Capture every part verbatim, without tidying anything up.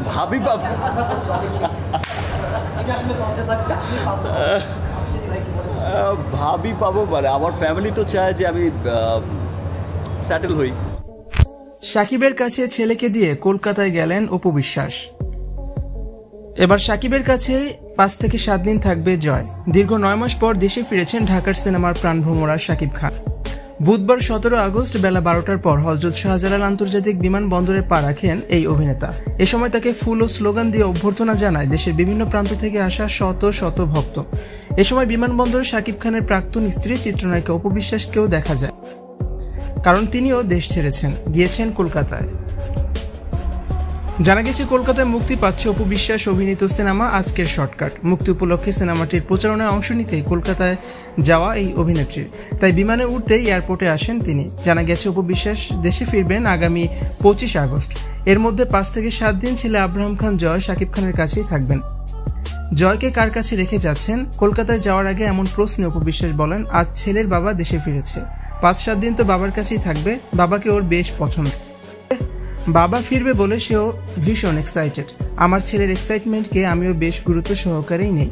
ভাবি পাবো ভাবি পাবো মানে আমার ফ্যামিলি তো চায় যে আমি সেটেল হই। সাকিবের কাছে ছেলেকে দিয়ে কলকাতায় গেলেন অপু বিশ্বাস। এবার সাকিবের কাছে পাঁচ থেকে সাত দিন থাকবে জয়। দীর্ঘ নয় মাস পর দেশে ফিরেছেন ঢাকার সিনেমার প্রাণভ্রমরা সাকিব খান। বুধবার সতেরো আগস্ট বেলা বারোটার পর হযরত শাহজালাল আন্তর্জাতিক বিমানবন্দরে পা রাখেন এই অভিনেতা। এ সময় তাকে ফুল ও স্লোগান দিয়ে অভ্যর্থনা জানায় দেশের বিভিন্ন প্রান্ত থেকে আসা শত শত ভক্ত। এ সময় বিমানবন্দরে সাকিব খানের প্রাক্তন স্ত্রী চিত্রনায়িকা অপু বিশ্বাসকেও দেখা যায়, কারণ তিনিও দেশ ছেড়েছেন, গিয়েছেন কলকাতায়। জানা গেছে কলকাতায় মুক্তি পাচ্ছে অপু বিশ্বাস অভিনীত সিনেমা আজকের শর্টকাট। মুক্তি উপলক্ষে সিনেমাটির প্রচারণায় অংশ নিতে কলকাতায় যাওয়া এই অভিনেত্রীর, তাই বিমানে উঠতেই এয়ারপোর্টে আসেন তিনি। জানা গেছে অপু বিশ্বাস দেশে ফিরবেন আগামী পঁচিশ আগস্ট। এর মধ্যে পাঁচ থেকে সাত দিন ছেলে আব্রাহাম খান জয় সাকিব খানের কাছেই থাকবেন। জয়কে কার কাছে রেখে যাচ্ছেন? কলকাতায় যাওয়ার আগে এমন প্রশ্নে অপু বিশ্বাস বলেন, আজ ছেলের বাবা দেশে ফিরেছে, পাঁচ সাত দিন তো বাবার কাছেই থাকবে, বাবাকে ওর বেশ পছন্দ, বাবা ফিরবে বলে সেও ভীষণ এক্সাইটেড। আমার ছেলের এক্সাইটমেন্টকে আমিও বেশ গুরুত্ব সহকারেই নেই,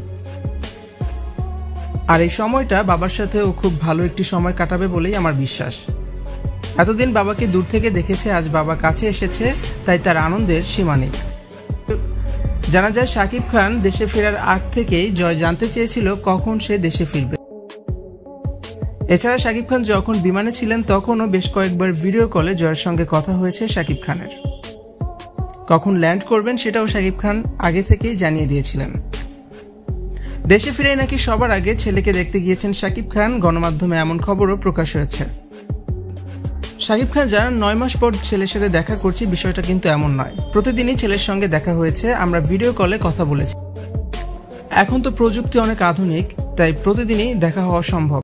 আর এই সময়টা বাবার সাথে ও খুব ভালো একটি সময় কাটাবে বলেই আমার বিশ্বাস। এতদিন বাবাকে দূর থেকে দেখেছে, আজ বাবা কাছে এসেছে, তাই তার আনন্দের সীমা নেই। জানা যায় সাকিব খান দেশে ফেরার আগ থেকেই জয় জানতে চেয়েছিল কখন সে দেশে ফিরবে। এছাড়া সাকিব খান যখন বিমানে ছিলেন তখনও বেশ কয়েকবার ভিডিও কলে জয়ের সঙ্গে কথা হয়েছে সাকিব খানের। কখন ল্যান্ড করবেন সেটাও সাকিব খান আগে থেকেই জানিয়ে দিয়েছিলেন। দেশে ফিরে নাকি সবার আগে ছেলেকে দেখতে গিয়েছেন সাকিব খান, গণমাধ্যমে এমন খবরও প্রকাশ হয়েছে। সাকিব খান জানান, নয় মাস পর ছেলের সাথে দেখা করছি, বিষয়টা কিন্তু এমন নয়, প্রতিদিনই ছেলের সঙ্গে দেখা হয়েছে, আমরা ভিডিও কলে কথা বলেছি। এখন তো প্রযুক্তি অনেক আধুনিক, তাই প্রতিদিনই দেখা হওয়া সম্ভব।